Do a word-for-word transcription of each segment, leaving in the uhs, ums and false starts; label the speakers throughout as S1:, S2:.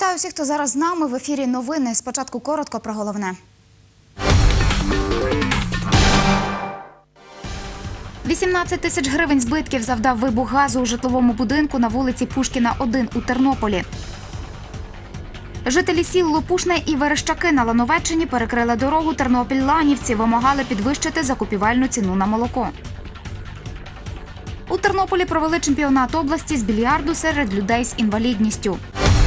S1: Вітаю всіх, хто зараз з нами. В ефірі новини. Спочатку коротко про головне. вісімнадцять тисяч гривень збитків завдав вибух газу у житловому будинку на вулиці Пушкіна, один у Тернополі. Жителі сіл Лопушне і Верещаки на Лановеччині перекрили дорогу Тернопіль-Ланівці, вимагали підвищити закупівельну ціну на молоко. У Тернополі провели чемпіонат області з більярду серед людей з інвалідністю.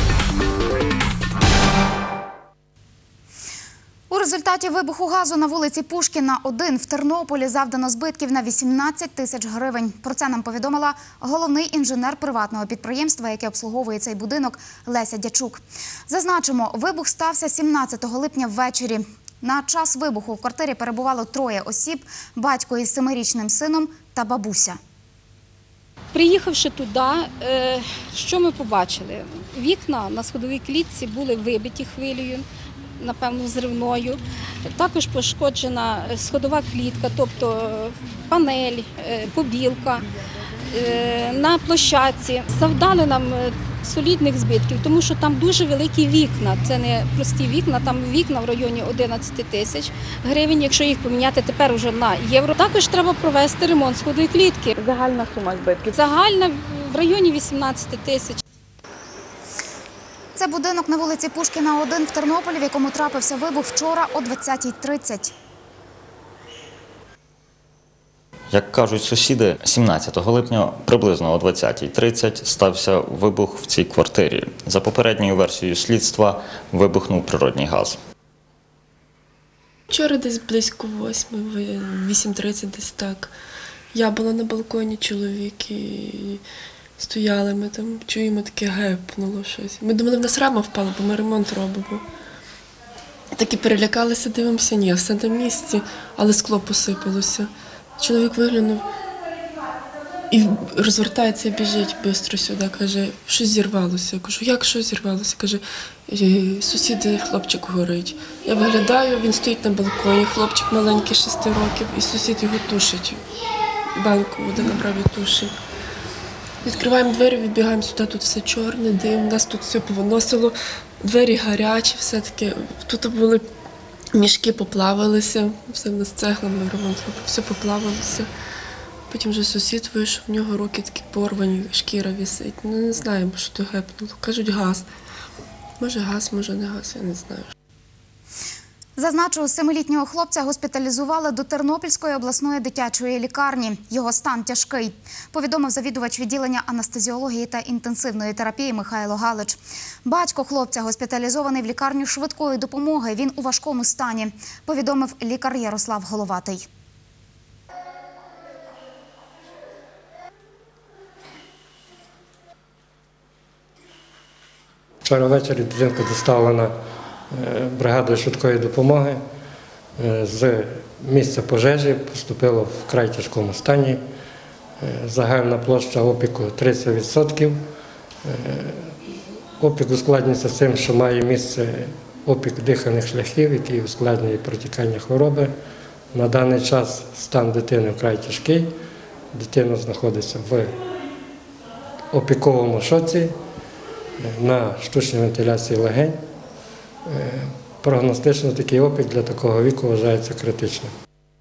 S1: У результаті вибуху газу на вулиці Пушкіна, один в Тернополі завдано збитків на вісімнадцять тисяч гривень. Про це нам повідомила головний інженер приватного підприємства, яке обслуговує цей будинок, Леся Дячук. Зазначимо, вибух стався сімнадцятого липня ввечері. На час вибуху в квартирі перебувало троє осіб – батько із семирічним сином та бабуся.
S2: Приїхавши туди, що ми побачили? Вікна на сходовій клітці були вибиті хвилею, напевно, взривною. Також пошкоджена сходова клітка, тобто панель, побілка. На площадці завдали нам солідних збитків, тому що там дуже великі вікна. Це не прості вікна, там вікна в районі одинадцять тисяч гривень, якщо їх поміняти тепер уже на євро. Також треба провести ремонт сходової клітки.
S3: Загальна сума збитків?
S2: Загальна в районі вісімнадцять тисяч.
S1: Це будинок на вулиці Пушкіна, один в Тернополі, в якому трапився вибух вчора о двадцятій тридцять.
S4: Як кажуть сусіди, сімнадцятого липня приблизно о двадцятій тридцять стався вибух в цій квартирі. За попередньою версією слідства вибухнув природній газ.
S5: Вчора десь близько восьми, вісім тридцять десь так. Я була на балконі, чоловік, і стояли ми там, чуємо, таке гепнуло щось. Ми думали, в нас рама впала, бо ми ремонт робимо. Так і перелякалися, дивимося, ні, все на місці, але скло посипалося. Чоловік виглянув і розвертається, біжить швидко сюди, каже, щось зірвалося. Я кажу, як щось зірвалося? Каже, сусіди, хлопчик горить. Я виглядаю, він стоїть на балконі, хлопчик маленький, шести років, і сусід його тушить. Банку води набрав і тушить. Відкриваємо двері, відбігаємо сюди, тут все чорне, дим, нас тут все повиносило, двері гарячі, все таке. Тут були мішки, поплавилися, все в нас цеглами, ремонт, все поплавилося. Потім вже сусід вийшов, в нього руки такі порвані, шкіра висить. Ну, не знаємо, що то гепнуло. Кажуть, газ. Може газ, може не газ, я не знаю.
S1: Зазначу, семилітнього хлопця госпіталізували до Тернопільської обласної дитячої лікарні. Його стан тяжкий, повідомив завідувач відділення анестезіології та інтенсивної терапії Михайло Галич. Батько хлопця госпіталізований в лікарню швидкої допомоги. Він у важкому стані, повідомив лікар Ярослав Головатий.
S6: Вчора ввечері дитинка доставлена бригадою швидкої допомоги. З місця пожежі поступило в вкрай тяжкому стані. Загальна площа опіку тридцять відсотків. Опік ускладнюється тим, що має місце опік дихальних шляхів, який ускладнює протікання хвороби. На даний час стан дитини вкрай тяжкий. Дитина знаходиться в опіковому шоці на штучній вентиляції легень. Прогностично такий опік для такого віку вважається критичним.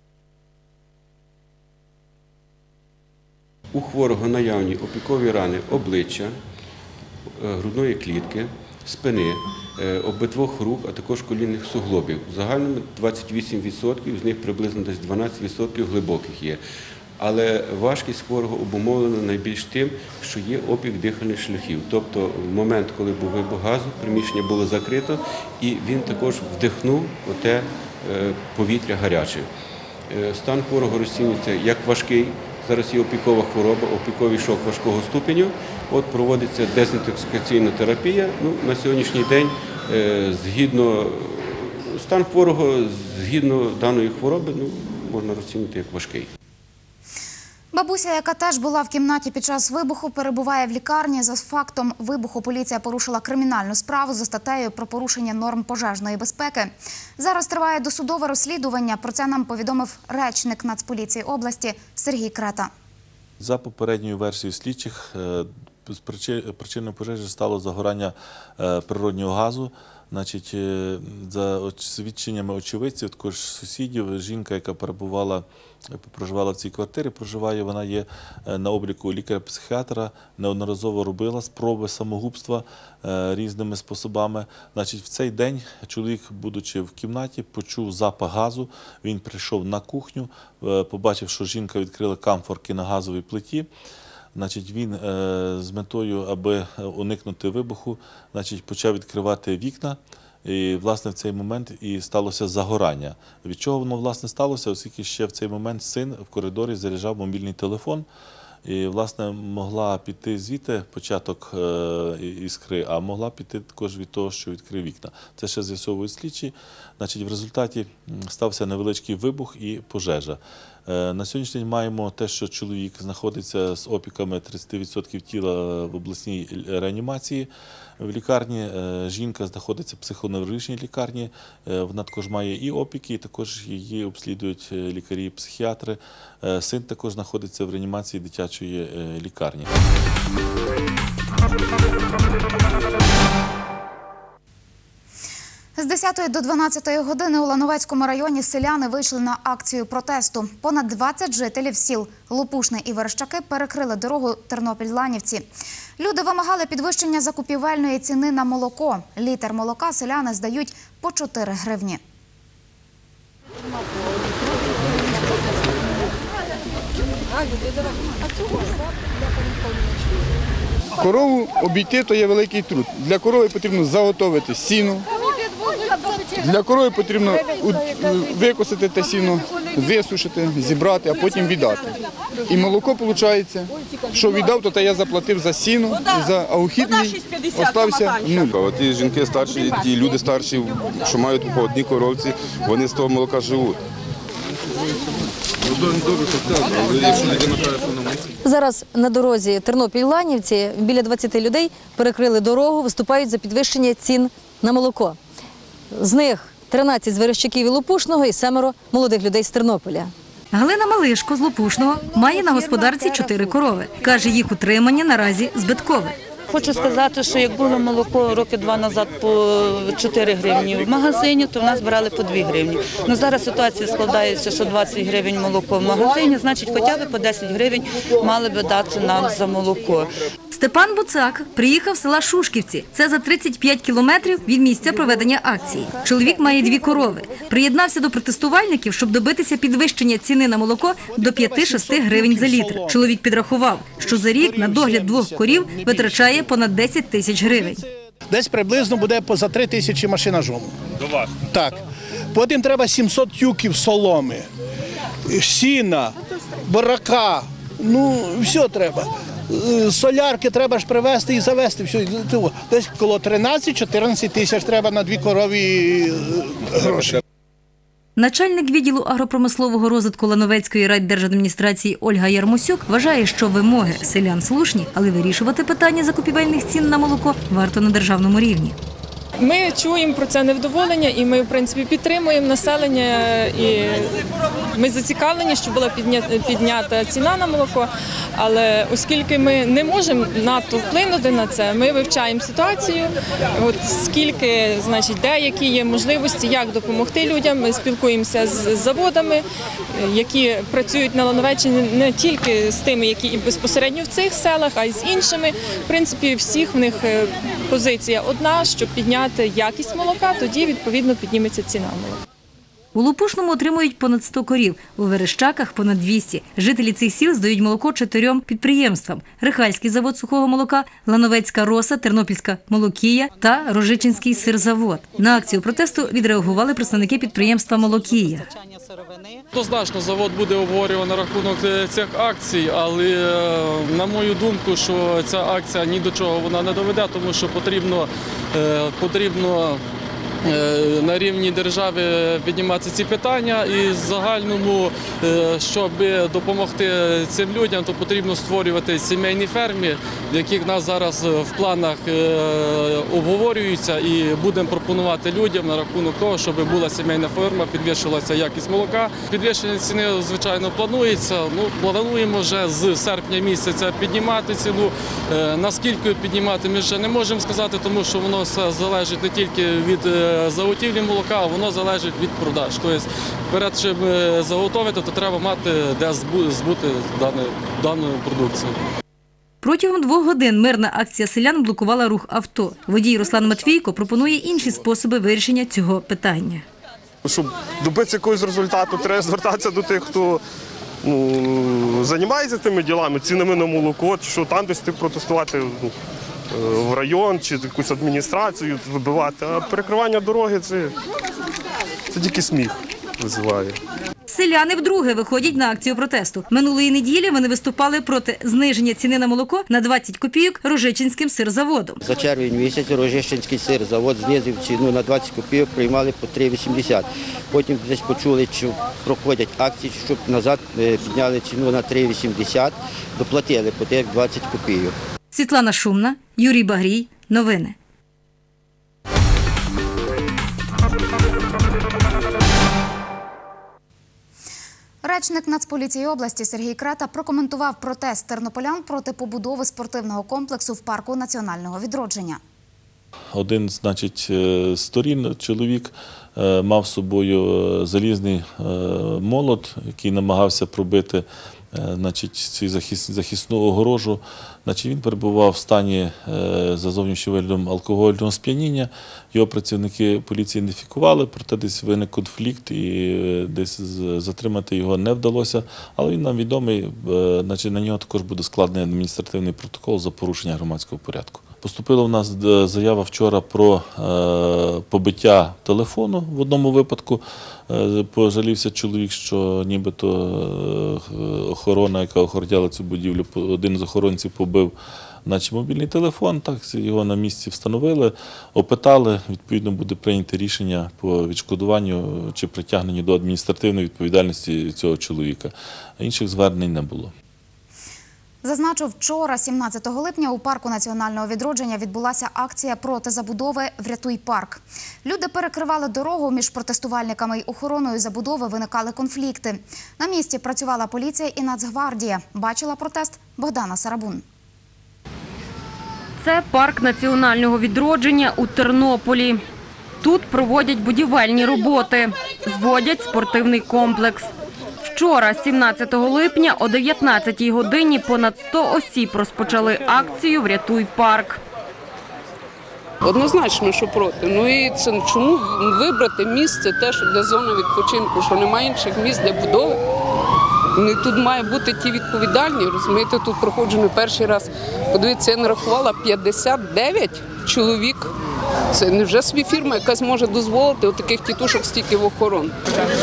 S7: У хворого наявні опікові рани обличчя, грудної клітки, спини, обидвох рук, а також колінних суглобів. В загальному двадцять вісім відсотків, з них приблизно десь дванадцять відсотків глибоких є. Але важкість хворого обумовлена найбільш тим, що є опік дихальних шляхів. Тобто в момент, коли був вибух газу, приміщення було закрито, і він також вдихнув оте повітря гаряче. Стан хворого розцінюється як важкий, зараз є опікова хвороба, опіковий шок важкого ступеню. От проводиться дезінтоксикаційна терапія. Ну, на сьогоднішній день, згідно стан хворого, згідно даної хвороби, ну, можна розцінити як важкий.
S1: Бабуся, яка теж була в кімнаті під час вибуху, перебуває в лікарні. За фактом вибуху поліція порушила кримінальну справу за статтею про порушення норм пожежної безпеки. Зараз триває досудове розслідування. Про це нам повідомив речник Нацполіції області Сергій Крета.
S8: За попередньою версією слідчих,
S3: Причиною пожежі стало загорання природнього газу. Значить, за свідченнями очевидців, також сусідів, жінка, яка перебувала, проживала в цій квартирі, проживає, вона є на обліку лікаря-психіатра, неодноразово робила спроби самогубства різними способами. Значить, в цей день чоловік, будучи в кімнаті, почув запах газу, він прийшов на кухню, побачив, що жінка відкрила камфорки на газовій плиті. Значить, він е, з метою, аби уникнути вибуху, значить, почав відкривати вікна. І, власне, в цей момент і сталося загорання. Від чого воно, власне, сталося? Оскільки ще в цей момент син в коридорі заряджав мобільний телефон. І, власне, могла піти звідти початок е, іскри, а могла піти також від того, що відкрив вікна. Це ще з'ясовують слідчі. Значить, в результаті стався невеличкий вибух і пожежа. Е, на сьогоднішній день маємо те, що чоловік знаходиться з опіками тридцять відсотків тіла в обласній реанімації в лікарні. Е, жінка знаходиться в психоневрологічній лікарні. Е, вона також має і опіки, і також її обслідують лікарі-психіатри. Е, син також знаходиться в реанімації дитячої е, лікарні.
S1: З десятої до дванадцятої години у Лановецькому районі селяни вийшли на акцію протесту. Понад двадцять жителів сіл Лопушне і Верещаки перекрили дорогу Тернопіль-Ланівці. Люди вимагали підвищення закупівельної ціни на молоко. Літр молока селяни здають по чотири гривні.
S8: Корову обійти – то є великий труд. Для корови потрібно заготовити сіно, для корови потрібно викосити те сіно, висушити, зібрати, а потім віддати. І молоко, виходить, що віддав, то те я заплатив за сіно, за аухід мій остався нуль.
S9: Ті жінки старші, ті люди старші, що мають по одній коровці, вони з того молока живуть.
S10: Зараз на дорозі Тернопіль-Ланівці біля двадцяти людей перекрили дорогу, виступають за підвищення цін на молоко. З них тринадцять з Верещаків і Лопушного і семеро молодих людей з Тернополя.
S11: Галина Малишко з Лопушного має на господарці чотири корови. Каже, їх утримання наразі збиткове.
S12: Хочу сказати, що як було молоко роки два назад по чотири гривні в магазині, то в нас брали по дві гривні. Ну, зараз ситуація складається, що двадцять гривень молоко в магазині, значить хоча б по десять гривень мали би дати нам за молоко.
S11: Степан Буцак приїхав з села Шушківці. Це за тридцять п'ять кілометрів від місця проведення акції. Чоловік має дві корови. Приєднався до протестувальників, щоб добитися підвищення ціни на молоко до п'яти-шести гривень за літр. Чоловік підрахував, що за рік на догляд двох корів витрачає понад десять тисяч гривень.
S13: Десь приблизно буде поза три тисячі машина жому. До вас? Так. Потім треба сімсот тюків соломи, сіна, барака, ну все треба. Солярки треба ж привезти і завезти. Все. Десь коло тринадцять-чотирнадцять тисяч треба на дві корові гроші.
S11: Начальник відділу агропромислового розвитку Лановецької райдержадміністрації Ольга Ярмосюк вважає, що вимоги селян слушні, але вирішувати питання закупівельних цін на молоко варто на державному рівні.
S14: Ми чуємо про це невдоволення і ми, в принципі, підтримуємо населення. І ми зацікавлені, щоб була піднята ціна на молоко, але оскільки ми не можемо надто вплинути на це, ми вивчаємо ситуацію, от скільки, значить, деякі є можливості, як допомогти людям. Ми спілкуємося з заводами, які працюють на Лановеччині, не тільки з тими, які безпосередньо в цих селах, а й з іншими. В принципі, всіх в них позиція одна, щоб підняти якість молока, тоді, відповідно, підніметься ціна молока.
S11: У Лопушному отримують понад сто корів, у Верещаках – понад двісті. Жителі цих сіл здають молоко чотирьом підприємствам – Рихальський завод сухого молока, Лановецька роса, Тернопільська молокія та Рожичинський сирзавод. На акцію протесту відреагували представники підприємства «Молокія».
S15: Однозначно завод буде обговорювати на рахунок цих акцій, але на мою думку, що ця акція ні до чого вона не доведе, тому що потрібно, потрібно на рівні держави піднімати ці питання і в загальному, щоб допомогти цим людям, то потрібно створювати сімейні ферми, які в нас зараз в планах обговорюються, і будемо пропонувати людям на рахунок того, щоб була сімейна ферма, підвищилася якість молока. Підвищення ціни, звичайно, планується. Ну, плануємо вже з серпня місяця піднімати ціну. Наскільки піднімати, ми ще не можемо сказати, тому що воно все залежить не тільки від заготівлі молока, а воно залежить від продаж. Тобто, перед чим заготовити, то треба мати де збути дану, дану продукцію.
S11: Протягом двох годин мирна акція селян блокувала рух авто. Водій Руслан Матвійко пропонує інші способи вирішення цього питання.
S16: Щоб добитися якогось результату, треба звертатися до тих, хто ну, займається тими ділами, цінами на молоко, що там десь протестувати ну, в район чи якусь адміністрацію вибивати. А перекривання дороги – це, це тільки сміх визиває.
S11: Селяни вдруге виходять на акцію протесту. Минулої неділі вони виступали проти зниження ціни на молоко на двадцять копійок Рожичинським сирзаводом.
S17: За червень місяць Рожичинський сирзавод знизив ціну на двадцять копійок, приймали по три вісімдесят. Потім десь почули, що проходять акції, щоб назад підняли ціну на три вісімдесят, доплатили по тих двадцять копійок.
S11: Світлана Шумна, Юрій Багрій. Новини.
S1: Речник Нацполіції області Сергій Крета прокоментував протест тернополян проти побудови спортивного комплексу в парку національного відродження.
S3: Один, значить, з сторін чоловік мав з собою залізний молот, який намагався пробити, значить, цю захисну огорожу. Значить, він перебував в стані за зовнішнім виглядом алкогольного сп'яніння. Його працівники поліції ідентифікували, проте десь виник конфлікт і десь затримати його не вдалося. Але він нам відомий, значить, на нього також буде складений адміністративний протокол за порушення громадського порядку. Поступила в нас заява вчора про побиття телефону в одному випадку. Пожалівся чоловік, що нібито охорона, яка охороняла цю будівлю, один з охоронців побив наче мобільний телефон, так, його на місці встановили, опитали, відповідно буде прийнято рішення по відшкодуванню чи притягненню до адміністративної відповідальності цього чоловіка. Інших звернень не було.
S1: Зазначу, вчора, сімнадцятого липня, у парку національного відродження відбулася акція проти забудови «Врятуй парк». Люди перекривали дорогу, між протестувальниками і охороною забудови виникали конфлікти. На місці працювала поліція і Нацгвардія. Бачила протест Богдана Сарабун.
S18: Це парк національного відродження у Тернополі. Тут проводять будівельні роботи, зводять спортивний комплекс. Вчора, сімнадцятого липня, о дев'ятнадцятій годині понад сто осіб розпочали акцію «Врятуй парк».
S19: Однозначно, що проти. Ну і це чому вибрати місце теж для зони відпочинку, що немає інших місць для будови? Ну, тут має бути ті відповідальні, розумієте, тут проходжу не перший раз. Подивіться, я нарахувала п'ятдесят дев'ять чоловік. Це не вже собі фірма, яка зможе дозволити от таких тітушок стільки в охорону.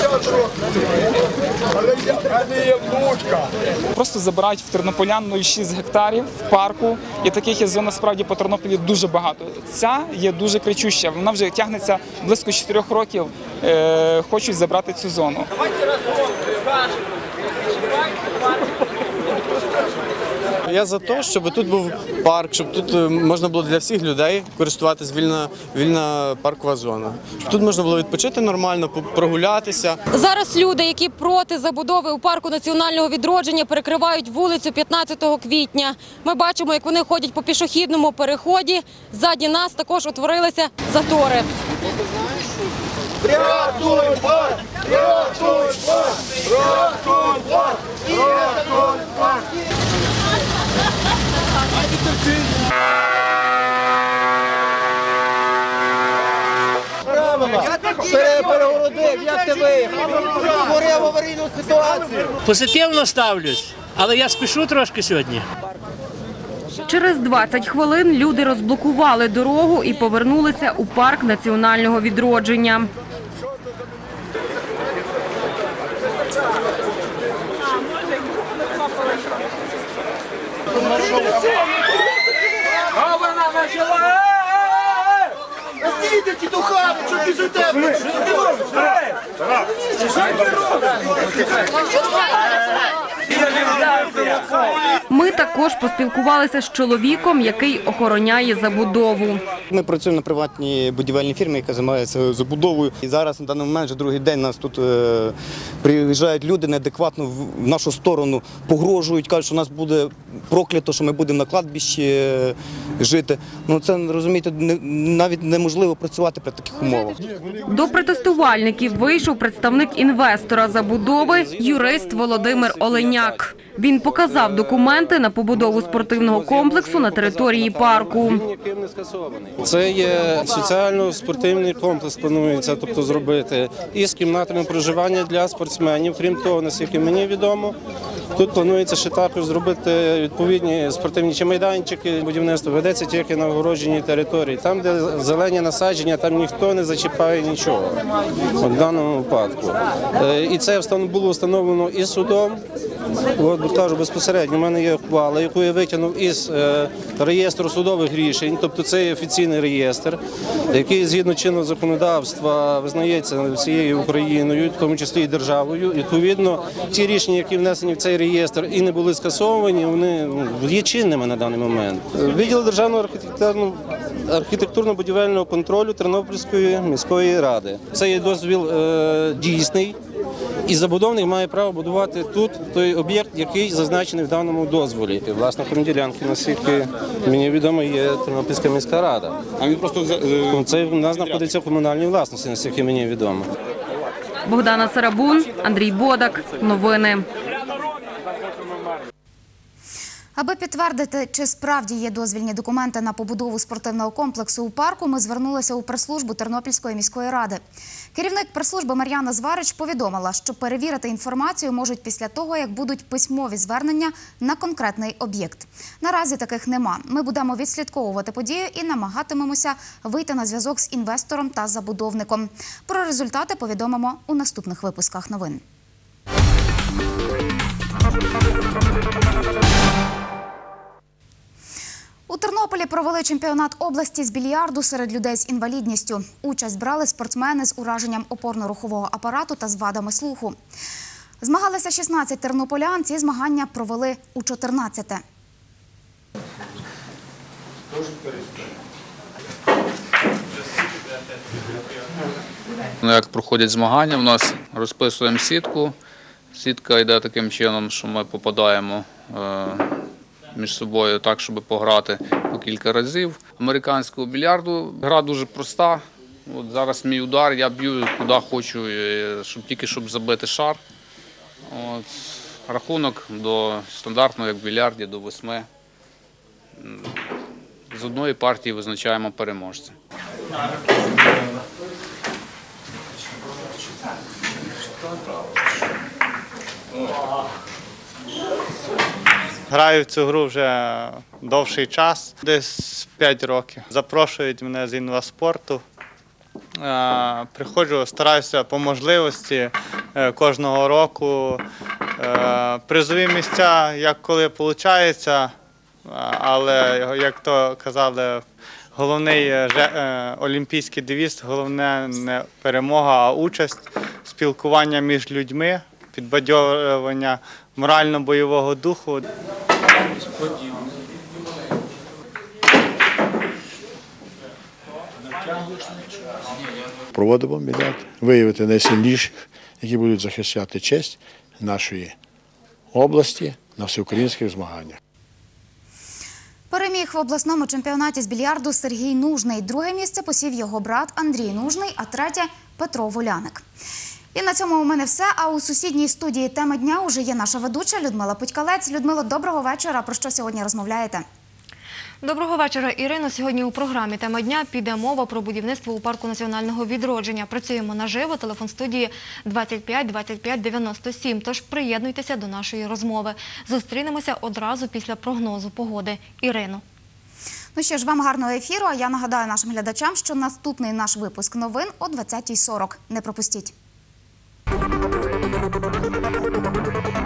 S20: Просто забирають в тернополян нуль цілих шість гектарів в парку. І таких є зон насправді по Тернополі дуже багато. Ця є дуже кричуща, вона вже тягнеться близько чотирьох років, е, хочуть забрати цю зону.
S21: Я за те, щоб тут був парк, щоб тут можна було для всіх людей користуватися вільна, вільна паркова зона. Щоб тут можна було відпочити нормально, прогулятися.
S18: Зараз люди, які проти забудови у парку національного відродження, перекривають вулицю п'ятнадцятого квітня. Ми бачимо, як вони ходять по пішохідному переході. Ззаді нас також утворилися затори.
S22: Рятуй парк! Рятуй парк! Рятуй парк! Рятуй парк! Перегородив, як ти виїхав? Створив аварійну ситуацію.
S23: Позитивно ставлюсь, але я спішу трошки сьогодні.
S18: Через двадцять хвилин люди розблокували дорогу і повернулися у парк національного відродження.
S22: Стійте, тітухами, що біжите?
S18: Ми також поспілкувалися з чоловіком, який охороняє забудову.
S2: Ми працюємо на приватній будівельній фірмі, яка займається забудовою. І зараз на даний момент вже другий день нас тут е, приїжджають люди неадекватно в нашу сторону, погрожують, кажуть, що нас буде проклято, що ми будемо на кладбищі е, жити. Ну це, розумієте, не, навіть неможливо працювати при таких умовах.
S18: До протестувальників вийшов представник інвестора забудови, юрист Володимир Оленяк. Він показав документи на побудову спортивного комплексу на території парку.
S4: Це є соціально-спортивний комплекс, планується тобто, зробити із кімнатами проживання для спортсменів. Крім того, наскільки мені відомо, тут планується ще також зробити відповідні спортивні чи майданчики. Будівництво ведеться тільки на огородженій території. Там, де зелені насадження, там ніхто не зачіпає нічого в даному випадку. І це було встановлено і судом. От, кажу, безпосередньо, в мене є ухвала, яку я витягнув із е, реєстру судових рішень, тобто це є офіційний реєстр, який згідно чинного законодавства визнається всією Україною, в тому числі і державою. Відповідно, ті рішення, які внесені в цей реєстр і не були скасовані, вони є чинними на даний момент. Відділ державного архітектурно-будівельного контролю Тернопільської міської ради. Це є дозвіл е, дійсний. І забудовник має право будувати тут той об'єкт, який зазначений в даному дозволі. І, власником ділянки, наскільки мені відомо, є Тернопільська міська рада. А він просто це в нас знаходиться в комунальній власності, наскільки мені відомо.
S18: Богдана Сарабун, Андрій Бодак. Новини.
S1: Аби підтвердити, чи справді є дозвільні документи на побудову спортивного комплексу у парку, ми звернулися у прес-службу Тернопільської міської ради. Керівник прес-служби Мар'яна Зварич повідомила, що перевірити інформацію можуть після того, як будуть письмові звернення на конкретний об'єкт. Наразі таких нема. Ми будемо відслідковувати подію і намагатимемося вийти на зв'язок з інвестором та забудовником. Про результати повідомимо у наступних випусках новин. У Тернополі провели чемпіонат області з більярду серед людей з інвалідністю. Участь брали спортсмени з ураженням опорно-рухового апарату та з вадами слуху. Змагалися шістнадцять тернополян, ці змагання провели у чотирнадцяте.
S5: Як проходять змагання, у нас розписуємо сітку. Сітка йде таким чином, що ми попадаємо між собою так, щоб пограти по кілька разів. Американського більярду гра дуже проста. От зараз мій удар, я б'ю куди хочу, щоб тільки щоб забити шар. От, рахунок до стандартного, як в більярді, до восьми. З одної партії визначаємо переможця.
S24: Граю в цю гру вже довший час, десь п'ять років. Запрошують мене з інваспорту. Приходжу, стараюся по можливості кожного року. Призові місця, як коли виходить, але, як то казали, головний олімпійський девіз, головне не перемога, а участь, спілкування між людьми, підбадьорювання морально-бойового духу.
S25: Проводимо більярд, виявити найсильніших, які будуть захищати честь нашої області на всеукраїнських змаганнях.
S1: Переміг в обласному чемпіонаті з більярду Сергій Нужний. Друге місце посів його брат Андрій Нужний, а третє – Петро Воляник. І на цьому у мене все, а у сусідній студії «Теми дня» уже є наша ведуча Людмила Путькалець. Людмило, доброго вечора. Про що сьогодні розмовляєте?
S26: Доброго вечора, Ірино. Сьогодні у програмі «Тема дня» піде мова про будівництво у парку національного відродження. Працюємо наживо, телефон студії двадцять п'ять двадцять п'ять дев'яносто сім. Тож приєднуйтеся до нашої розмови. Зустрінемося одразу після прогнозу погоди. Ірино.
S1: Ну що ж, вам гарного ефіру, а я нагадаю нашим глядачам, що наступний наш випуск новин о двадцятій сорок. Не пропустіть.